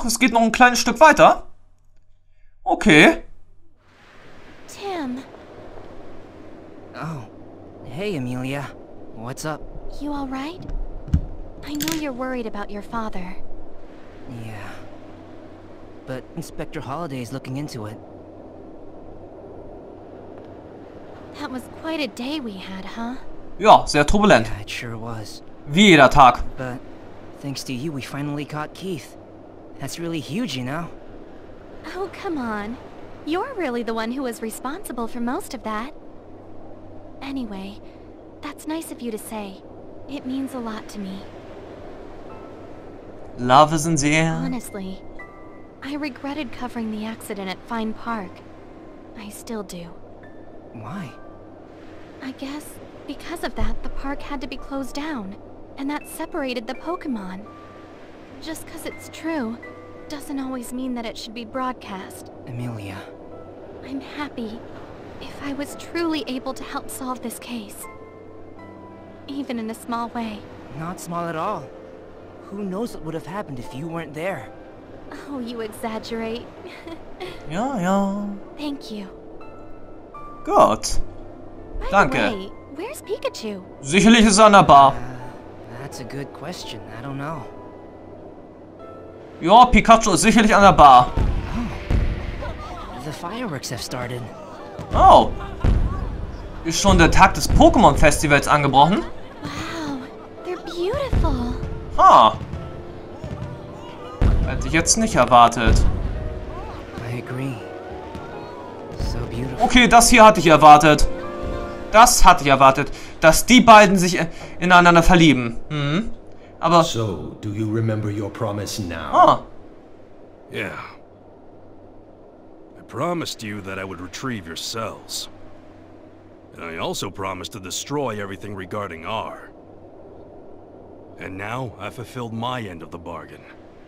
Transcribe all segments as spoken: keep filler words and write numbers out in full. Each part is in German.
Ach, es geht noch ein kleines Stück weiter. Okay. Tim. Oh. Hey, Amelia. What's up? You alright? I know you're worried about your father. Yeah. But Inspector Holliday's looking into it. That was quite a day we had, huh? Ja, sehr turbulent. Yeah, it sure was. Wie jeder Tag. But thanks to you, we finally caught Keith. That's really huge, you know? Oh, come on. You're really the one who was responsible for most of that. Anyway, that's nice of you to say. It means a lot to me. Love is in the air. Honestly, I regretted covering the accident at Fine Park. I still do. Why? I guess because of that, the park had to be closed down, and that separated the Pokémon. Just because it's true doesn't always mean that it should be broadcast. Amelia. I'm happy if I was truly able to help solve this case. Even in a small way. Not small at all. Who knows what would have happened if you weren't there? Oh, you exaggerate. Ja, ja. Thank you. Gut. By Danke. the way, where's Pikachu? Sicherlich ist er an der Bar. Uh, that's a good question. I don't know. Ja, Pikachu ist sicherlich an der Bar. The fireworks have started. Oh. Ist schon der Tag des Pokémon-Festivals angebrochen? Wow, they're beautiful. Ha. Hätte ich jetzt nicht erwartet. I agree. So beautiful. Okay, das hier hatte ich erwartet. Das hatte ich erwartet. Dass die beiden sich ineinander verlieben. Mhm. Aber... So, do you remember your promise now? Ah. Yeah. I promised you that I would retrieve your cells. And I also promised to destroy everything regarding R. And now I fulfilled my end of the bargain.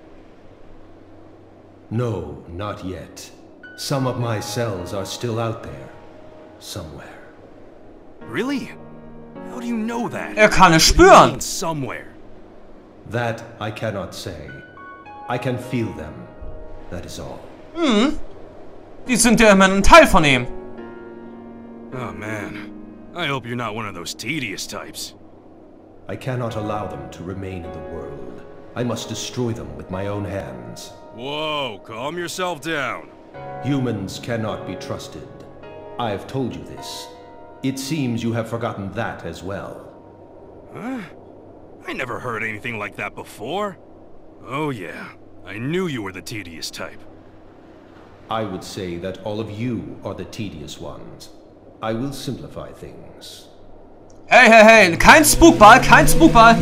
No, not yet. Some of my cells are still out there. Somewhere. Really? How do you know that? Er kann es What do you spüren. mean, somewhere. That I cannot say. I can feel them. That is all. Hm. Die sind ja immer ein Teil von ihm. Oh man. I hope you're not one of those tedious types. I cannot allow them to remain in the world. I must destroy them with my own hands. Whoa, calm yourself down. Humans cannot be trusted. I have told you this. It seems you have forgotten that as well. Huh? I never heard anything like that before. Oh yeah, I knew you were the tedious type. I would say that all of you are the tedious ones. I will simplify things. Hey, hey, hey, kein Spookball, kein Spookball.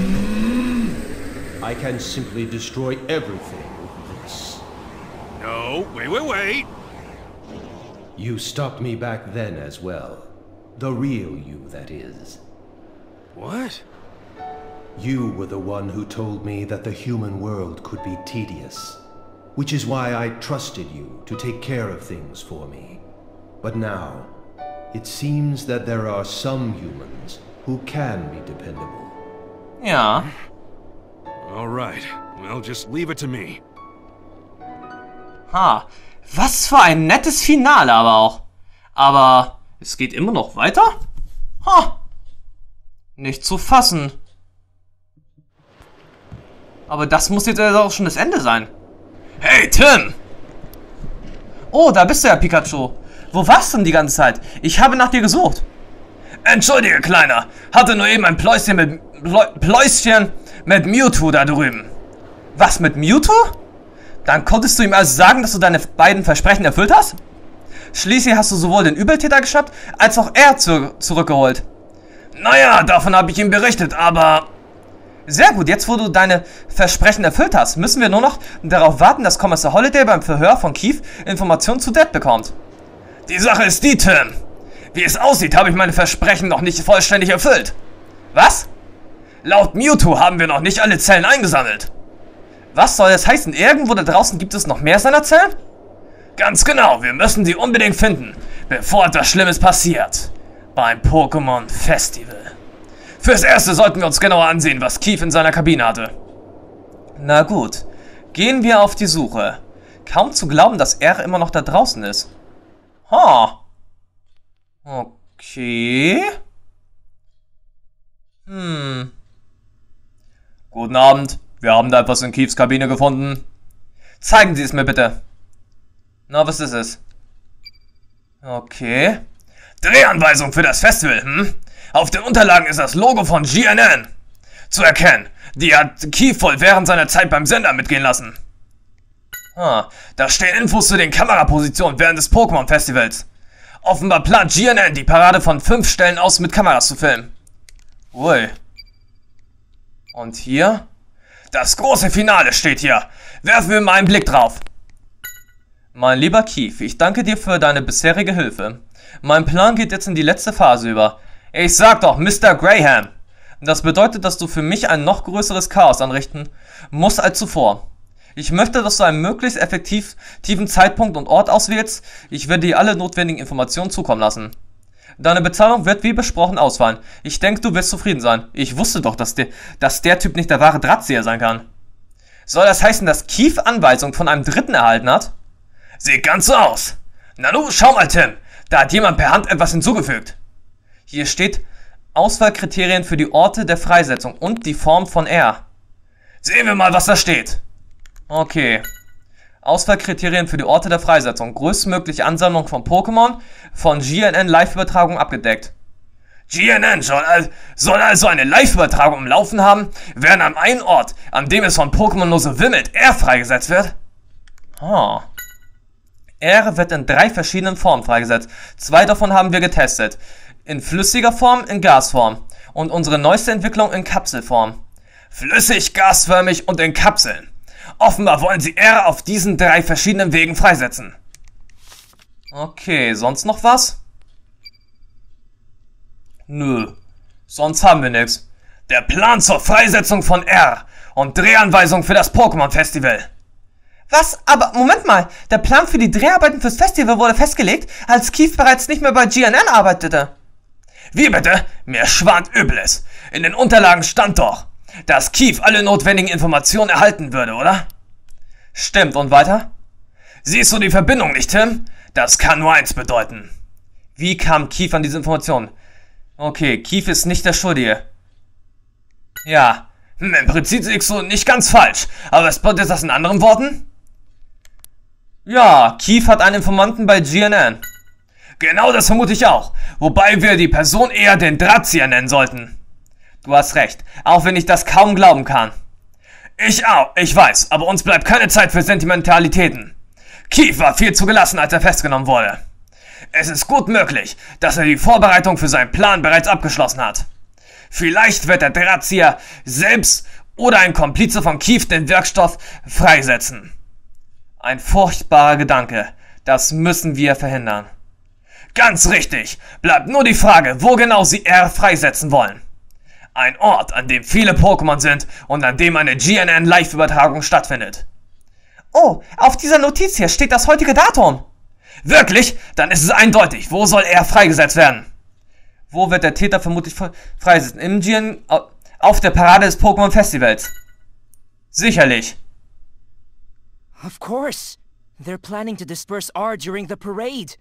I can simply destroy everything with this. No, wait, wait, wait! You stopped me back then as well. The real you, that is. What? You were the one who told me that the human world could be tedious. Which is why I trusted you to take care of things for me. But now, it seems that there are some humans who can be dependable. Ja. All right, well, just leave it to me. Ha. Was für ein nettes Finale aber auch. Aber es geht immer noch weiter? Ha. Nicht zu fassen. Aber das muss jetzt auch schon das Ende sein. Hey, Tim! Oh, da bist du ja, Pikachu. Wo warst du denn die ganze Zeit? Ich habe nach dir gesucht. Entschuldige, Kleiner. Hatte nur eben ein Pläuschen mit, Pläuschen mit Mewtwo da drüben. Was, mit Mewtwo? Dann konntest du ihm also sagen, dass du deine beiden Versprechen erfüllt hast? Schließlich hast du sowohl den Übeltäter geschnappt, als auch er zu zurückgeholt. Naja, davon habe ich ihm berichtet, aber... Sehr gut, jetzt wo du deine Versprechen erfüllt hast, müssen wir nur noch darauf warten, dass Kommissar Holiday beim Verhör von Keith Informationen zu Dead bekommt. Die Sache ist die, Tim. Wie es aussieht, habe ich meine Versprechen noch nicht vollständig erfüllt. Was? Laut Mewtwo haben wir noch nicht alle Zellen eingesammelt. Was soll das heißen? Irgendwo da draußen gibt es noch mehr seiner Zellen? Ganz genau, wir müssen sie unbedingt finden, bevor etwas Schlimmes passiert. Beim Pokémon Festival. Fürs Erste sollten wir uns genauer ansehen, was Keith in seiner Kabine hatte. Na gut. Gehen wir auf die Suche. Kaum zu glauben, dass er immer noch da draußen ist. Ha. Okay. Hm. Guten Abend. Wir haben da etwas in Keiths Kabine gefunden. Zeigen Sie es mir bitte. Na, was ist es? Okay. Drehanweisung für das Festival, hm? Auf den Unterlagen ist das Logo von G N N zu erkennen. Die hat Keith wohl während seiner Zeit beim Sender mitgehen lassen. Ah, da stehen Infos zu den Kamerapositionen während des Pokémon-Festivals. Offenbar plant G N N, die Parade von fünf Stellen aus mit Kameras zu filmen. Ui. Und hier? Das große Finale steht hier. Werfen wir mal einen Blick drauf. Mein lieber Keith, ich danke dir für deine bisherige Hilfe. Mein Plan geht jetzt in die letzte Phase über. Ich sag doch, Mister Graham. Das bedeutet, dass du für mich ein noch größeres Chaos anrichten musst als zuvor. Ich möchte, dass du einen möglichst effektiven Zeitpunkt und Ort auswählst. Ich werde dir alle notwendigen Informationen zukommen lassen. Deine Bezahlung wird wie besprochen ausfallen. Ich denke, du wirst zufrieden sein. Ich wusste doch, dass der, dass der Typ nicht der wahre Drahtzieher sein kann. Soll das heißen, dass Keith Anweisung von einem Dritten erhalten hat? Sieht ganz so aus. Na nu, schau mal, Tim. Da hat jemand per Hand etwas hinzugefügt. Hier steht Auswahlkriterien für die Orte der Freisetzung und die Form von R. Sehen wir mal, was da steht. Okay. Auswahlkriterien für die Orte der Freisetzung. Größtmögliche Ansammlung von Pokémon von G N N Live-Übertragung abgedeckt. G N N soll, al soll also eine Live-Übertragung im Laufen haben, während am einen Ort, an dem es von Pokémon nur so wimmelt, R freigesetzt wird? Ah. R wird in drei verschiedenen Formen freigesetzt. Zwei davon haben wir getestet. In flüssiger Form, in Gasform. Und unsere neueste Entwicklung in Kapselform. Flüssig, gasförmig und in Kapseln. Offenbar wollen sie R auf diesen drei verschiedenen Wegen freisetzen. Okay, sonst noch was? Nö, sonst haben wir nichts. Der Plan zur Freisetzung von R und Drehanweisung für das Pokémon-Festival. Was? Aber Moment mal, der Plan für die Dreharbeiten fürs Festival wurde festgelegt, als Keith bereits nicht mehr bei G N N arbeitete. Wie bitte? Mir schwant Übles. In den Unterlagen stand doch, dass Keith alle notwendigen Informationen erhalten würde, oder? Stimmt, und weiter? Siehst du die Verbindung nicht, Tim? Das kann nur eins bedeuten. Wie kam Keith an diese Informationen? Okay, Keith ist nicht der Schuldige. Ja, hm, im Prinzip liegst du nicht ganz falsch, aber was bedeutet das in anderen Worten? Ja, Keith hat einen Informanten bei G N N. Genau das vermute ich auch, wobei wir die Person eher den Drahtzieher nennen sollten. Du hast recht, auch wenn ich das kaum glauben kann. Ich auch, ich weiß, aber uns bleibt keine Zeit für Sentimentalitäten. Keith war viel zu gelassen, als er festgenommen wurde. Es ist gut möglich, dass er die Vorbereitung für seinen Plan bereits abgeschlossen hat. Vielleicht wird der Drahtzieher selbst oder ein Komplize von Keith den Wirkstoff freisetzen. Ein furchtbarer Gedanke, das müssen wir verhindern. Ganz richtig, bleibt nur die Frage, wo genau sie R freisetzen wollen. Ein Ort, an dem viele Pokémon sind und an dem eine G N N Live-Übertragung stattfindet. Oh, auf dieser Notiz hier steht das heutige Datum. Wirklich? Dann ist es eindeutig. Wo soll er freigesetzt werden? Wo wird der Täter vermutlich freisetzen? Im G N N, auf der Parade des Pokémon Festivals. Sicherlich. Of course. They're planning to disperse R during the parade.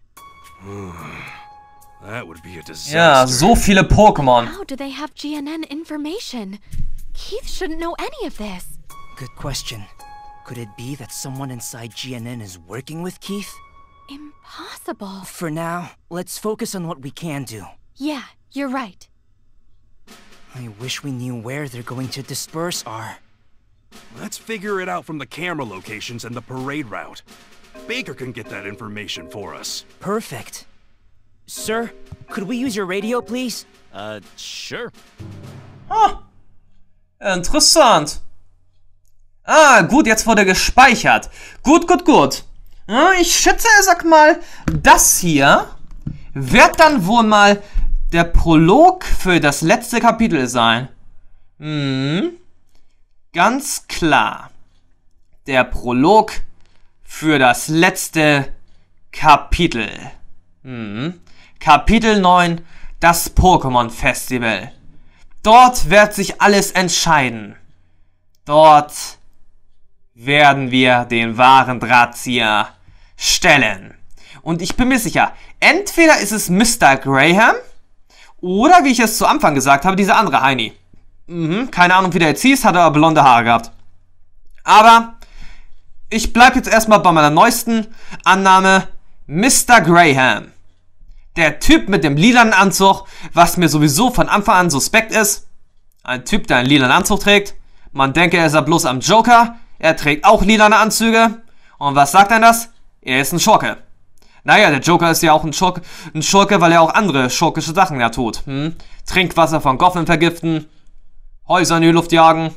That would be a disaster. Ja, so viele Pokémon. How do they have G N N information? Keith shouldn't know any of this. Good question. Could it be that someone inside G N N is working with Keith? Impossible. For now, let's focus on what we can do. Yeah, you're right. I wish we knew where they're going to disperse R. Let's figure it out from the camera locations and the parade route. Baker can get that information for us. Perfect. Sir, could we use your radio, please? Uh, sure. Ah, interessant. Ah, gut, jetzt wurde gespeichert. Gut, gut, gut. Ja, ich schätze, sag mal, das hier wird dann wohl mal der Prolog für das letzte Kapitel sein. Hm, ganz klar. Der Prolog für das letzte Kapitel. Hm. Kapitel neun, das Pokémon Festival. Dort wird sich alles entscheiden. Dort werden wir den wahren Drahtzieher stellen. Und ich bin mir sicher, entweder ist es Mister Graham oder, wie ich es zu Anfang gesagt habe, dieser andere Heini. Mhm, keine Ahnung, wie der jetzt hieß, hat aber blonde Haare gehabt. Aber ich bleibe jetzt erstmal bei meiner neuesten Annahme. Mister Graham. Der Typ mit dem lilanen Anzug, was mir sowieso von Anfang an suspekt ist. Ein Typ, der einen lilanen Anzug trägt. Man denke, er ist ja bloß am Joker. Er trägt auch lilane Anzüge. Und was sagt denn das? Er ist ein Schurke. Naja, der Joker ist ja auch ein Schurke, ein Schurke, weil er auch andere schurkische Sachen ja tut. Hm? Trinkwasser von Gotham vergiften. Häuser in die Luft jagen.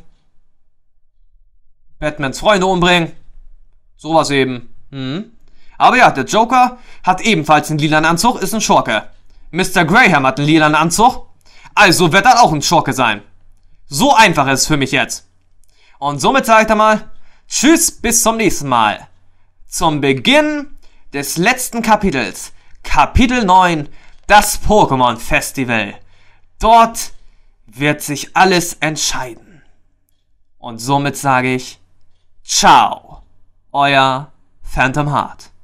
Batmans Freunde umbringen. Sowas eben. Hm? Aber ja, der Joker hat ebenfalls einen lilanen Anzug, ist ein Schurke. Mister Graham hat einen lilanen Anzug, also wird er auch ein Schurke sein. So einfach ist es für mich jetzt. Und somit sage ich dann mal, tschüss, bis zum nächsten Mal. Zum Beginn des letzten Kapitels, Kapitel neun, das Pokémon Festival. Dort wird sich alles entscheiden. Und somit sage ich, ciao, euer Phantom Heart.